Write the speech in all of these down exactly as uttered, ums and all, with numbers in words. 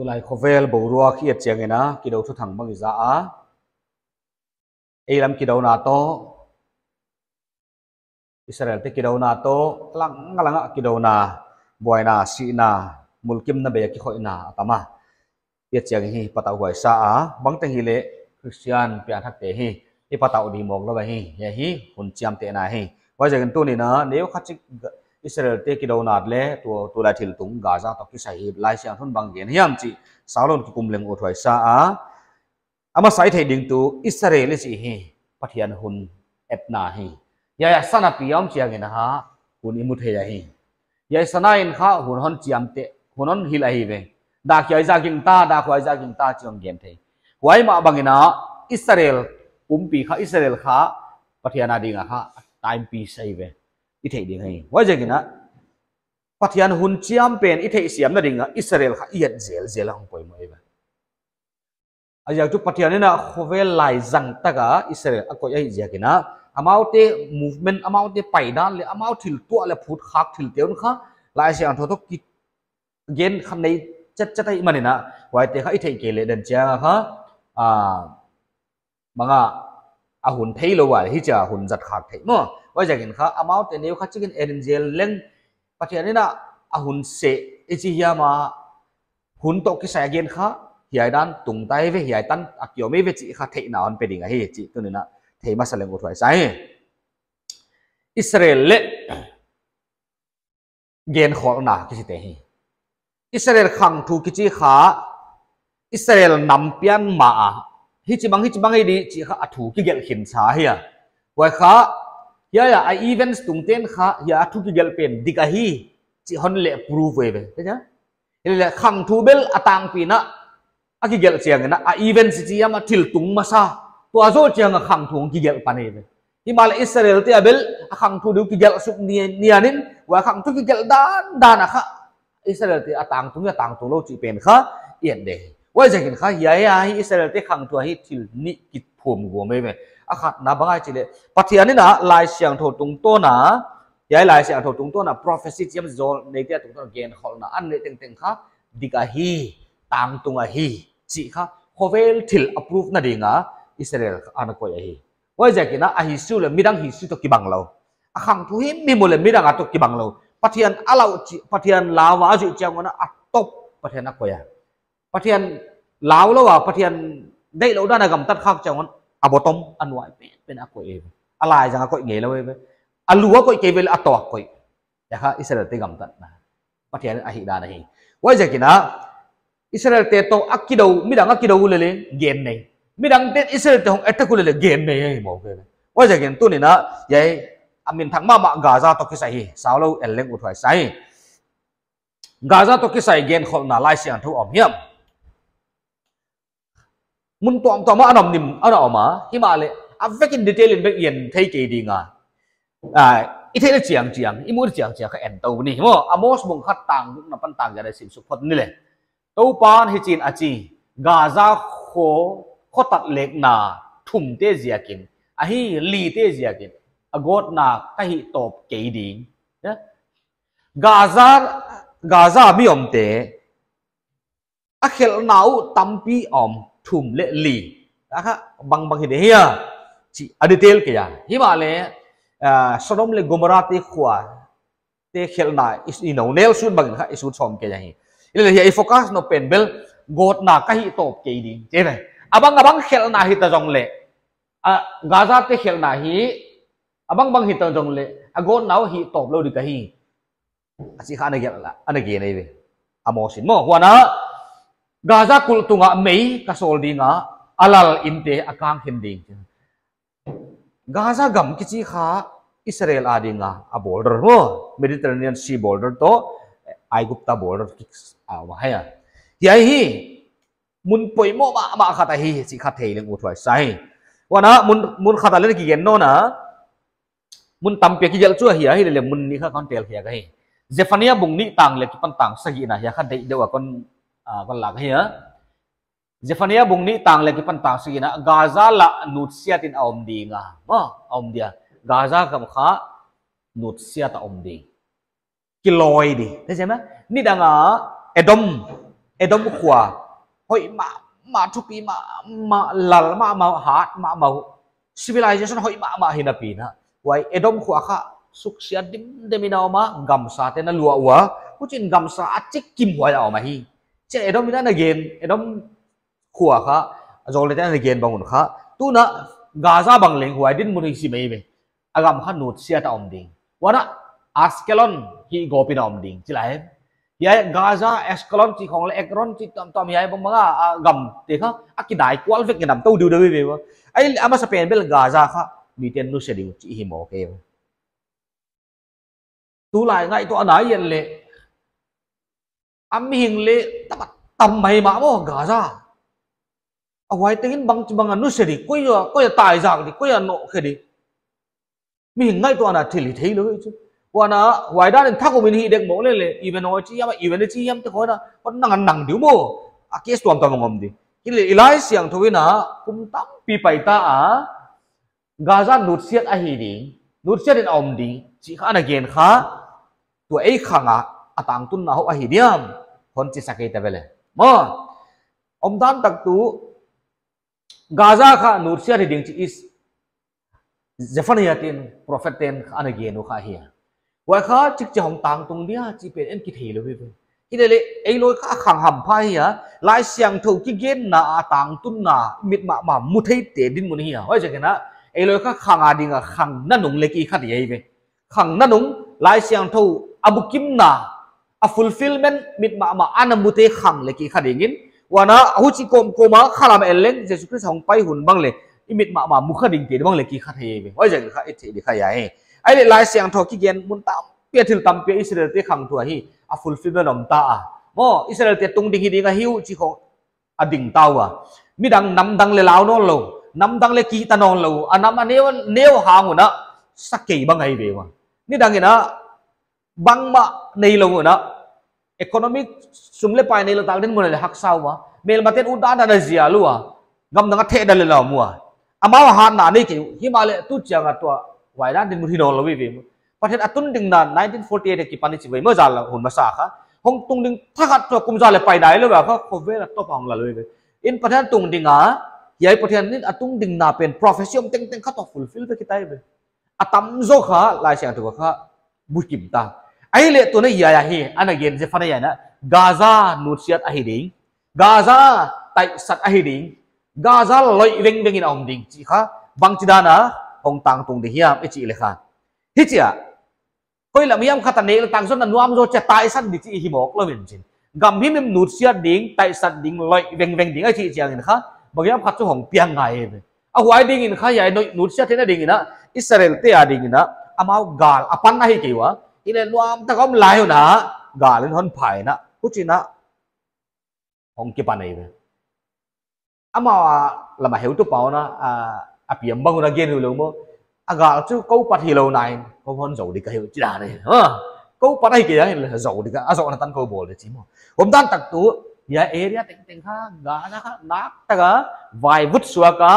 tu lai khovel borua khi chiang ena kido thu thang bang za a eilam kido na to Israel te kido na to lang ngalanga kido na boina si na mulkim na be ki khoi na atama ye chiang hi patau hoi sa a bang te hi le Christian pian thak te hi i patau di mong lo ba hi ye hi hun chiam te na hi wa ja gan tu ni na neu khachik Israel te kido na le tu tu la thil tung Gaza to ki sai lai siang thon bang gen hiam chi salon ki kumleng o thoi sa a ama sai thei ding tu Israel chi hi pathian hun etna hi ya ya sana piam chiang ina ha hun imut he ya hi ya sana in kha hun hon chiam te hun hon hil hi ve da kyai za king ta da khwai za king ta chiang gen thei wai ma bangina Israel umpi kha Israel kha pathian adinga kha time pi sai ve i thei ding hai wai ja gina pathian hun chiam pen i thei siam na dinga Israel kha iat zel zel hang poi moi ba aja tu pathian na khovel lai jang taka Israel akoi ai ja gina amaute movement amaute paidan le amau thil tu le phut khak thil teun kha lai siang tho ki gen khan nei chat chat ai manina wai te kha i thei ke le dan cha kha a manga a hun thei lo wa hi cha hun zat khak thei mo wai ja gin kha amau te neu kha chicken angel leng pathian na a hun se e chi ya ma hun to ki sa gen kha hiai dan tung tai ve hiai tan akyo me ve chi kha thei na on pe ding a hi chi tu ni na thei ma saleng o thwai sai Israel le gen khol na ki si te hi Israel khang thu ki chi kha Israel nam pian ma hi chi bang hi chi bang ai di chi kha athu ki gel khin cha hi ya wai kha ya ya ai events tung ten kha ya athu ki gel pen dika hi chi hon le prove ve ve thế nhá le khang thu bel atang pi na aki gel chiang na a event chi ya ma thil tung ma sa to azo chiang a khang thung ki gel pane ve himal Israel te abel a khang thu du ki gel suk ni nianin wa khang thu ki gel dan dan a kha Israel te atang tung ya tang tu lo chi pen kha yen de wai jeng kha ya ya hi Israel te khang thu hi thil ni kit phum go me ve a khat na bangai chi le pathian ni na lai siang tho tung to na ya lai siang tho tung to na prophecy chiam zol nei te tung to gen khol na an le teng teng kha dika hi tang tung a hi chi kha khovel thil approve na dinga Israel an ko ya hi wai jeng na a hi su le midang hi su to ki bang lo a khang thu hi mi mo le midang a to ki bang lo pathian alau chi pathian lawa ju chiang na a top pathian a ko ya pathian lao lo wa pathian dei lo da na gam tat khak chang abotom anwai pe pen a ko e alai jang a ko nge lo ve alu a ko ke vel a to ko ya kha Israel te gam tat na pathian a hi da na hi wai ja kina Israel te to akido midang akido le le gen nei midang te Israel te hong attack le le gen nei mo ve wai ja kin tu ni na yai amin thang ma ma Gaza to ki sai hi saulo eleng u thai sai Gaza to ki sai gen khol na lai sian thu om hiam mun tom tom anom nim ana oma himale a vekin detail in back yen thei ke dinga a i thei chiang chiang i mu chiang chiang kha en to ni mo amos bung khat tang na pan tang ga sim su phot ni le to pan hi chin achi Gaza kho kho tat lek na thum te zia kin a hi li te zia kin agot na ka hi top ke ding Gaza Gaza mi om te a khel nau tampi om thum le li kha bang bang hi de ya chi a detail ke ya hi ma le Sodom le Gomorrah te khwa te khel na is no nel sun bang kha isu chom ke ya hi ile hi ai focus no pen bel got na ka hi top ke ding che ne abang abang khel na hi ta jong le a Gaza te khel na hi abang bang hi ta jong le agot nau hi top lo di ka hi asi kha na ge la ana ge nei ve amosin mo wana Gaza kul tunga mei ka sol dinga alal inte akang hinding Gaza gam kichi kha Israel adinga a border mo Mediterranean Sea border to Aigupta border awa haya ya hi mun poi mo ma ma khata hi chi kha thei leng u thwai sai wana mun mun khata le ki gen no na mun tampe ki gel chu hi hi le mun ni kha kon tel khia ga hi Zephaniah bung ni tang le ki pan tang sa hi na ya kha dei dewa kon kon lag hi ha Zephaniah bung ni tang le ki pan tang si na Gaza la nut siat in om dinga ma om dia Gaza kam kha nut siat om ding kiloi di thế xem ni danga Edom edom khwa hoi ma ma thupi ma ma lal ma ma hat ma ma civilization hoi ma ma hinapi na wai edom khwa kha suksia dim demina ma gamsa te na lua wa kuchin gamsa achik kim hoi aw ma hi che edom ina na gen edom khwa kha zole ta na gen bangun kha tu na gaza bangleng huai din muri si mai be agam kha nut sia ta om ding wana askelon hi gopin om ding chilai ya gaza askelon chi khong le ekron chi tom tom yai bang mga gam te kha akidai kwal vek nam to du du be ai ama sa pen bel gaza kha mi ten nu se ding chi hi mo ke tu lại ngay to anai yen le am hing le tapat tam mai ma mo gaza awai tingin bang bang anu se di ko yo ko ya tai jang di ko ya no khe di mi hing ngay to ana thili thei lo chu wana wai da den thak min hi dek mo le le even oi chi ya even chi yam te ko na kon nang nang diu mo a ke storm ta ngom di ile ilai siang thowina kum tam pi pai ta a gaza nut siat a hi ding nut siat in om ding chi kha na gen kha tu ai khanga atang tun na ho a hi diam hon chi sakai ta bele mo om dan tak tu gaza kha nut siat hi ding chi is Zephaniah tin prophet ten ana gen no kha hi wa kha chik chi hong tang tung dia chi pen en ki thei lo be ile le ei loi kha khang ham phai ya lai siang tho ki gen na atang tun na mit ma ma mu thei te din mun hi hoi je na ei loi kha khang a ding a khang na nung le ki khat ye be khang na nung lai siang tho abukim na a fulfillment mit ma ma anamu te khang le ki khat dingin wana hu chi kom koma khalam eleng Jesus Christ hong pai hun bang le imit ma ma mu khading te bang le ki khat he be hoi je kha e the di kha ya he ai le lai siang tho ki gen mun tam pe thil tam pe Israel te khang thua hi a fulfillment om ta a mo Israel te tung ding hi ding a hiu chi khong ading taw a mi dang nam dang le lao non lo nam dang le ki ta non lo anam aneu neu hang na sakei bang ai be wa ni dang ina bang ma nei lo na economic sumle pai nei lo tal den mo le hak saw wa mel maten u da na zia lu a gam dang a the da le lo mu a ama ha na nei ki himale tu chang a to wai dan din mu hi non lo wi beประเทศอัตุนดิงนั้นnineteen forty-eightกี่ปันนี่จีเวเมื่อจานละหุ่นมาสาค่ะห้องตุงดิงถ้าขัดตัวกุมจานเลยไปได้เลยแบบเขาโคเวลตัวพองละเลยอินประเทศตุงดิงอ่ะยัยประเทศนี้อัตุงดิงน่าเป็น profession เต็งเต็งเขาต้อง fulfill ไปกี่ได้เลยอัตมโซค่ะลายเสียงตัวค่ะบุกิมตาไอ้เละตัวนี้ยาเฮียอันนั้นเย็นจะฟังยังไงนะกาซานูเซียตอะฮิดิงกาซาไตสัตอะฮิดิงกาซาลอยเวงเวงอินอมดิงจีค่ะบางจีดานะห้องต่างตุงดิงเฮียไอจีเลยค่ะฮิจิอะkoi lam yam khatan ne tang son nuam zo cha tai san di chi hi mok lo min chin gam hi mem nut sia ding tai san ding loi veng veng ding a chi chiang in kha bang yam khat chu hong piang ngai be a huai ding in kha yai nut sia thena ding ina Israel te a ding ina amau gal apan na hi ki wa ile nuam ta kom lai na gal in hon phai na ku chi na hong ki panai be ama lama heu tu pau na a piam bang na gen hu lo mo agal chu câu pat hi lo nai câu hon zo di ka hiu chi da này ha câu pat ai kia là zo di ka a zo na tan câu bol de chi mo hom dan tak tu ya area teng teng kha ga na kha nak ta ga vai vut suwa ka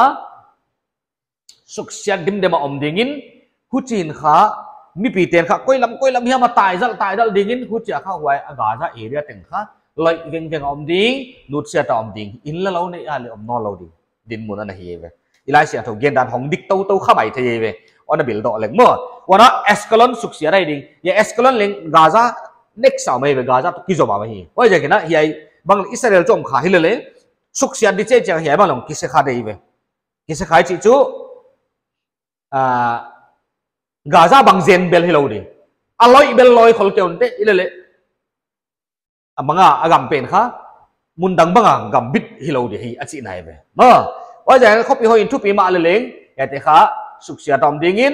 suk sia dim de ma om dingin hu chin kha mi pi ten kha koi lam koi lam hi ma tai dal tai dal dingin hu cha kha wai aga za area teng kha loi veng veng om ding nut sia ta om ding in la lo nei a le om no lo ding din mun na hi ve ilai sia tho gen dan hong dik tau tau kha bai thei ve on a bil do leng mo wana escalon suk sia rai ding ya escalon leng gaza next sao mai ve gaza to ki zo ba hi oi je kina hi bang Israel chom kha hi le le suk sia di che chang hi bang long ki se kha dei ve ki se khai chi chu a gaza bang zen bel hi lo di aloi bel loi khol keon te ile le amanga agam pen kha mun dang banga gam bit hi lo di hi achi nai ve ma oi je khop pi ho in thu pi ma le leng ya te kha suk sia tom dingin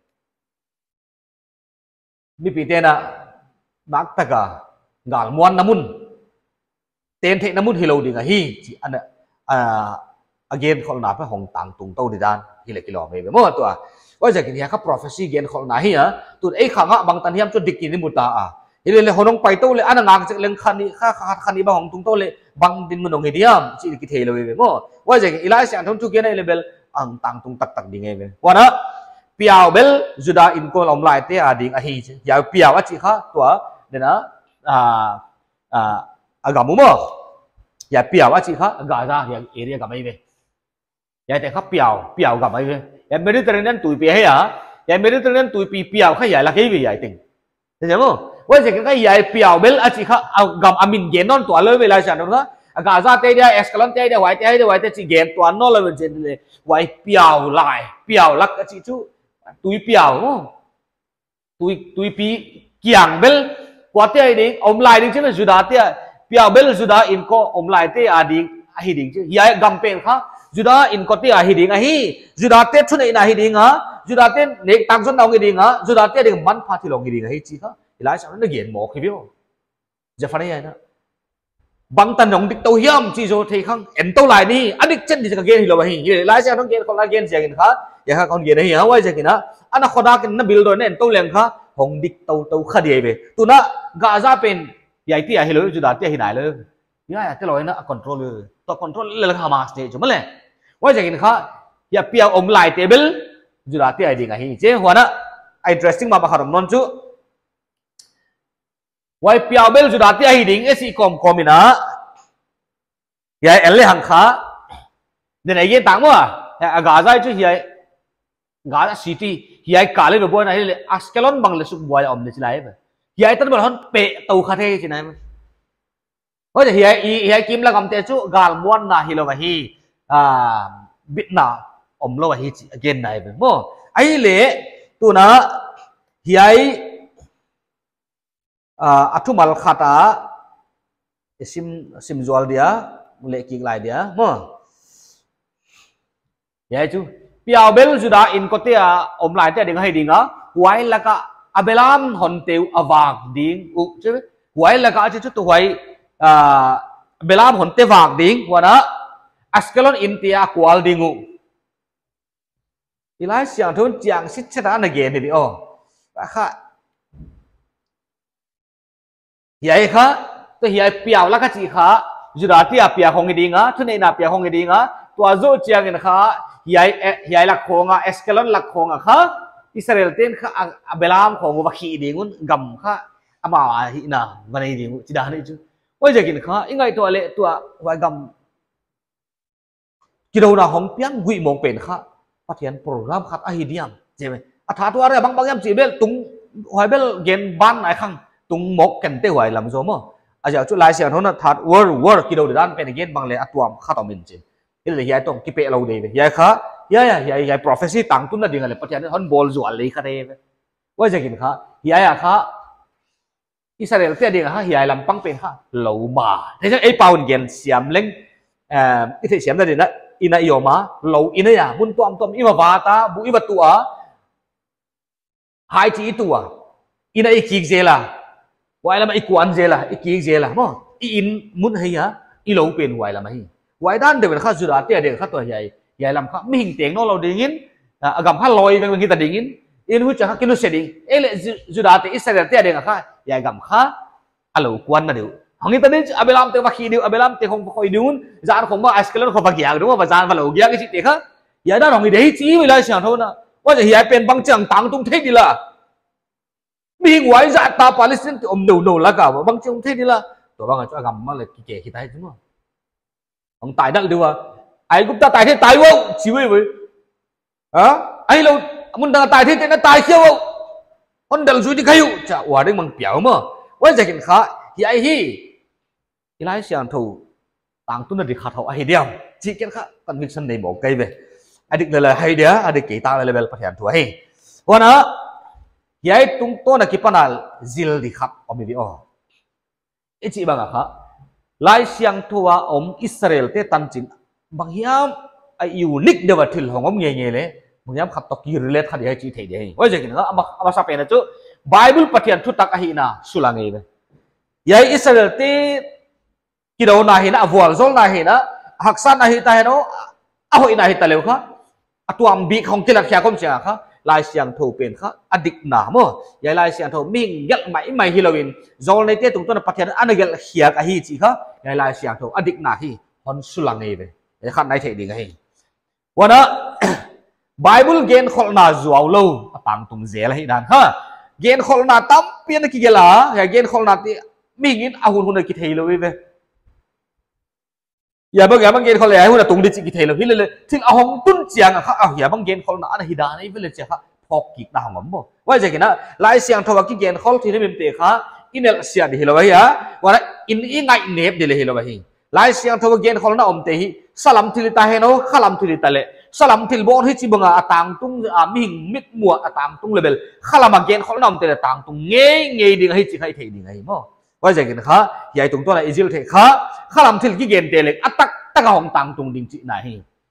mi pi te na nak taka gal muan namun ten the namun hi lo ding a hi chi an a again khol na pa hong tang tung to di dan hi le kilo me be mo to a oi je kin ya kha prophecy gen khol na hi a tu ei khanga bang tan hiam chu dik ni mu ta a hi le le honong pai to le an ngak che leng khani kha kha khani ba hong tung to le bang din mu nong hi diam chi ki the lo be mo oi je ilai siang thong chu gen ai level ang tang tung tak tak ding e wana piao bel juda in ko om lai te a ding a hi ya piao a chi kha to de na a a agamu mo ya piao a chi kha Gaza ya area ga mai ve ya te kha piao piao ga mai ve ya Mediterranean tui pi he ya ya Mediterranean tui pi piao kha ya la ke ve ya ting thế không vậy thì cái ya piao bel a chi kha gam amin gen non to le ve la chan no Gaza te dia Ascalon te dia wai te dia wai te chi gen to no le chen le wai piao lại piao lak a chi chu tui piao no tui tui pi kiang bel kwa te ding om lai ding chen juda te piao bel juda in ko om lai te a ding a hi ding chứ ya gam pen kha juda in ko te a hi ding a hi juda te chu nei na hi ding ha juda te nek tam son dong hi ding ha juda te ding man pha thi long hi ding hi chi kha ilai sa nó gen mo khi bio ja fa nei na bang tan rong dik to hiam chi zo thei khang en to lai ni adik chen di ka gen hi lo hi ilai sa nó gen ko la gen ja gen kha ya kha kon gen hi ha wai ja kina ana khoda kin na bil do ne en to leng kha hong dik to to kha die be tu na Gaza pen yai ti a hi lo juda te hi nai lo ya te loi na control to control le Hamas ne chu ma le wai ja kin kha ya piao om lai table juda te ai ding a hi che hwa na interesting ma ba kharom non chu wai piao bel juda te ai ding esi kom komina ya elle hang kha ne nei ye tang mo a Gaza chu hi Gaza city hi ka le bo na hi Ascalon bang le su boy om ne chilai ba hi tan ba hon pe tau kha the chi nai ma ho ja hi hi kim la gam te chu gal muan na hi lo ba hi a bit na om lo ba hi chi again nai ba mo ai le tu na hi ai a athumal khata sim sim zual dia le king lai dia mo ya chu piao bel juda in ko te a om lai te ding hai ding a huai la ka abelam hon teu awak ding u chu huai la ka chu tu huai a belam hon te wak ding wana Ascalon in tia kwal ding u ilai siang thon chiang sit chata na gen ni o kha hiai kha to hiai piao la ka chi kha juda tia pia hong ding a thune na pia hong ding a tua zo chiang in kha hiai hiai lak khonga Ascalon lak khonga kha Israel ten kha abelam khong wa khi dingun gam kha ama hi na vanai ding chi da ni chu oi je kin kha ingai to le tua wa gam ki do na hong piang gui mong pen kha pathian program khat a hi diam je me a tha tu are bang bang yam chi bel tung hoi bel gen ban ai khang tung mok ken te hoi lam zo mo a ja chu lai sian hon na that war war ki do dan pen gen bang le atuam kha to min chin ile hiai tong ki pe lo de be hiai kha ya ya hiai hiai prophecy tang tun na ding ale pathian hon bol zual le kha de wa je kin kha hiai a kha Israel te ding ha hiai lam pang pen kha lo ma thế chứ ai paun gen siam leng eh i the siam da de na ina ioma lo ina ya mun tom tom ima wata bu iba tua hai chi tua ina ikik zela wai lam ikwan zela ikik zela mo in mun hai ya i lo pen wai lam hi wai dan de kha jura te de kha to hiai hiai lam kha mi hing teng no lo dingin agam kha loi beng beng kita dingin in hu cha kha kinu seding ele jura te Israel te de kha ya gam kha alo kwan na deu hong ni tani abelam te wakhi deu abelam te khong khoi diun jan khong ma Ascalon kho bagyang đúng không và jan va lo gya cái chi te kha ya da hong ni dei chi wi la siang tho na wa ja hiai pen bang chang tang tung thei di la mi hing wai za ta Palestine te om no no la ka bang chung thei di la to bang cho gam ma le ki ke ki tai đúng không hong tai dal deu ai cũng ta tai thế tai wo chi wi wi hả ai lo mun da tai thế te na tai khiao wo hon dal ju di khayu cha wa ding mang piao ma wa ja kin kha hi ai hi ilai siang thu tang tu na di kha tho ai diam chi ken kha conviction nei mo kai ve adik le hai dia adik ki ta level pathian thu ai wana yai tung to na ki panal zil di khap om bi o e chi bang kha lai siang thu wa om Israel te tan chin bang hiam ai unique de wa thil hong om nge nge le bang hiam khap to ki relate kha di hai chi thei de wa ja kin kha ama ama sa pe na chu Bible pathian thu tak a hi na sulangai ve yai Israel te ki do na hi na awal zol na hi na haksan na hi ta he no a hoi na hi ta leu kha atuam bi khong ki la khya kom cha kha lai siang tho pen kha adik na mo yai lai siang tho ming yal mai mai hilowin zol nei te tung to na pathian anagel hiak a hi chi kha yai lai siang tho adik na hi hon sulangai ve e khan nai thei ding hi wana Bible gen khol na zuaw lo apang tum zel hi dan ha gen khol na tam pian ki gela ya gen khol na ti mingin ahun hun ki thei lo ve อย่าบังอย่าบังเกณฑ์เขาเลยให้หุ่นตรงดิจิกิเทลพี่เลยถึงเอาห้องตุ้นเจียงอ่ะเขาเอาอย่าบังเกณฑ์เขาหน้าอันฮิดานี่พี่เลยเจ้าค่ะพอกกิกดาวงบ่ว่าจะกินนะหลายเสียงทว่ากิเกณฑ์เขาที่นี่เป็นเตะค่ะอินเนลเสียดีเหรอวะฮีว่าอินอิงไงเนบดีเลยเหรอวะฮีหลายเสียงทว่าเกณฑ์เขาหน้าอมเตะสลัมทิลิตาเฮโนขลัมทิลิตาเล่สลัมทิลบอลที่จีบังอ่ะต่างตุ้งอ่ะมิงมิดมัวอ่ะต่างตุ้งเลเวลขลัมเกณฑ์เขาหน้าอมเตะต่างตุ้งเงี้ยเงี้ยดิ่งให้จีให้เทดิ่งให้มั้งว่าจะกินค่ะใหญ่ตรงตัวน่ะอิจิลเทค่ะขลัมทิลกิเกณฑ์เตะเล็กอัตตักตะกองต่างตุ้งดิ่งจีไหน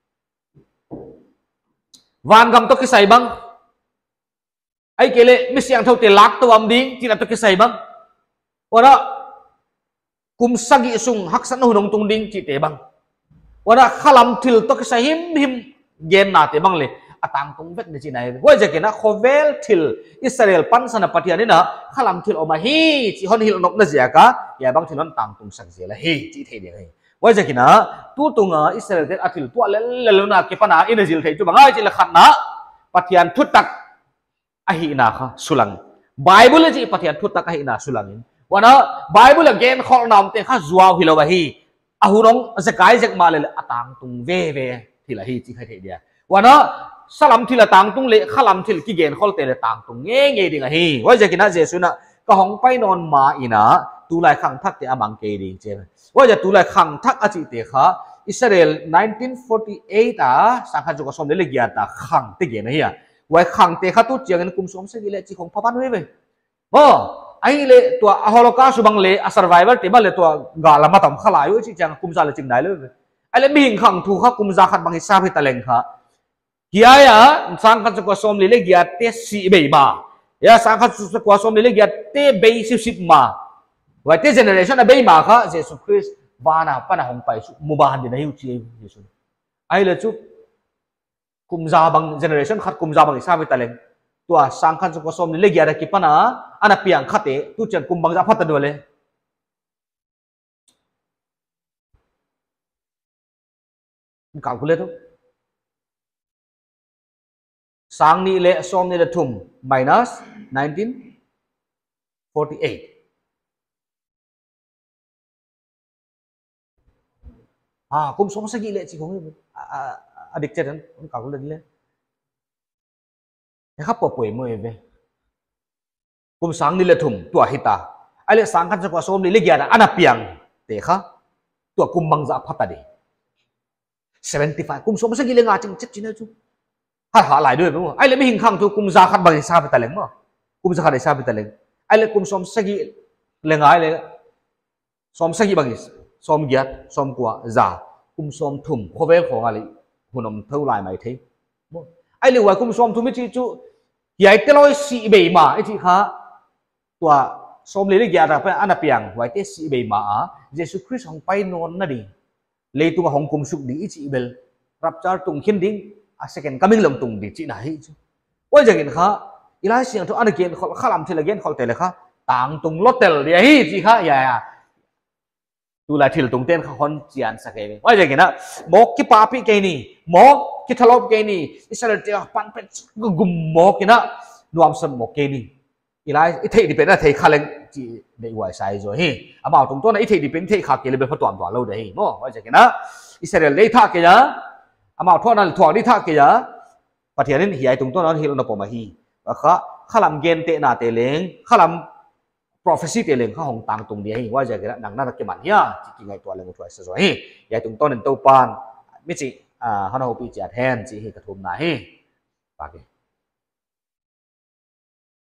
วันกำตกกี่ใส่บ้างไอ้เกลไม่เสียงเท่าเตลักตัวอัมดิ้งจีนับตกกี่ใส่บ้างว่าละกุมสกิสุงหักสันหุ่นตุ้งดิ่งจีเตบังว่าละขลัมทิลตกกี่ใส่หิมหิมเย็นนาเตบังเลยอัตางตุ้งเวทในจีไหนว่าจะกินนะโคเวลทิลอิสราเอลปันสนับปฏิญาณนี่นะขลัมทิลออกมาฮีจีฮอนฮิลนกนั่นเสียกะอย่าบังทิลนั้นต่างตุ้งสักเสียละฮีจีเทเดียงว่าจะกินนะตู้ตุงอ่ะอิสราเอลเตอทิลตัวเล่นเล่นนะเก็บปัญหาอินเดียเทจุบังไอ้จีละขันนะปฏิญาณทุตักahina kha sulang bible ji pathian thutta ka hina sulangin wana bible again khol nam te kha zuaw hilowa hi ahurong zakai jak malel atang tung ve ve thila hi chi khai the dia wana salam thila tang tung le khalam thil ki gen khol te le tang tung nge nge ding hi wa jakina jesu na ka hong pai non ma ina tu lai khang thak te amang ke ding che wa ja tu lai khang thak achi te kha Israel nineteen forty-eight a sangkha jo ko som le gya ta khang te ge na hiไว้ขังเตะข้าตุ้งเจียงกันกุมสมสิ่งเละจีของพ่อบ้านไว้เว้ยโอ้ไอ้เละตัวฮอลโลคอสต์บังเละ survivor เตะบ้านเละตัวกาลมาต่ำขลายอยู่จีจังกุมซาเลยจริงได้เลยไอ้เละมีหิงขังถูกข้ากุมซาขัดบางฮิซาพิตาเลงข้าเฮียอ่ะสังกัดสกัวสมเละเกียเตะสีเบย์มาเฮียสังกัดสกัวสมเละเกียเตะเบย์สิบสิบมาไว้เตะเจเนอเรชันเบย์มาข้าเจสุคริสต์วานาปนาหงไปมุบานดีนะฮิวจีเยซูไอ้เละจุกุมซาบังเจเนอเรชันขัดกุมซาบังอิสาบิตาเลงตัวสังขัดสุขสมนี่เลียร์กิปนะอันนั้นเพียงขัดเตะตุจันกุมบังซาพัดตัวเลยมันกล่าวคุณเลยทุกสังนี่เละสมนี่เละทุ่ม minus nineteen forty-eightอ่ากุมสมสกิเละจีของนี่อดีตเจนั้นมันกล่าวเลยเลยนะครับปป่วยมวยเว้กุมสังนี่เลยทุ่มตัวหิตาไอ้เรื่องสังขันสกัวสมนี่เลียร์อันนั้นเพียงเตะค่ะตัวกุมบังซาพัดตัวเดีseventy-fiveกุมสมสกิเลงาจึงเจ็บจีน่าจูหาหาหลายด้วยมั้งไอ้เรื่องไม่หิงขังตัวกุมซาขัดบังซาไปตะเลงมั้งกุมซาขัดซาไปตะเลงไอ้เรื่องกุมสมสกิเลงาไอ้เรื่องสมสกิบังสมเกียรติสมกัวซากุมสมทุ่มโคเวลของอะไรหุ่นอมเท่าไรไม่ทีไอ้เรื่องว่ากุมสมทุ่มไม่ที่จูใหญ่เตลอยสีเบย์มาไอ้ที่ข้าตัวสมเลยเกียรติเป็นอันนั้นเพียงไว้เตสีเบย์มาเยซูคริสต์ของไปนอนนั่นเองเลยตัวของกุมสุกดีอีจีเบลรับจาร์ตุงขินดิ้งอาเซกันกำมิงลงตุงดีจีไหนจูว่าจะกินข้าอีลาเสียงทุกอันเกียนเขาข้าลำทีละเกียนเขาเตะเลยข้าต่างตุงลดเตลเดียฮีจีข้าอย่าดูแลทีละตุงเต้นเขาคนเจียนสักเองว่าจะกินนะหมกกิปาปิเกนี่หมกกิทะลบเกนี่อิสราเอลเจ้าปันเป็นกุมหมกกินนะนวมสมหมกเกนี่อีลาอีเทดิเป็นนะเทข้าเล็งจีในวัยสายจ้ะฮีอาบ่าวตรงตัวนั้นอีเทดิเป็นเทข้าเกลี่ยเป็นพัดตัวตัวเราเดี๋ยวฮีมั้งว่าจะกินนะอิสราเอลเลยท่าเกียร์อาบ่าวทั่วนั้นทั่วนี้ท่าเกียร์ประเทศนี้ใหญ่ตรงตัวนั้นฮีโร่นปมาฮีว่าข้าข้าลำเกณฑ์เตะหน้าเตะเล้งข้าลำ prophecy เตะเล้งข้าหงต่างตรงเดียวฮีว่าจะกินนะดังนั้นนักเก็บมันเฮียจีกินไงตัวเล้งตัวไอ้ส่วนฮีใหญ่ตรงตัวนั้นตัวปานไม่จีอ่าฮันเอาปีเจียแทนจีฮีกระทุ่มนาฮีปาก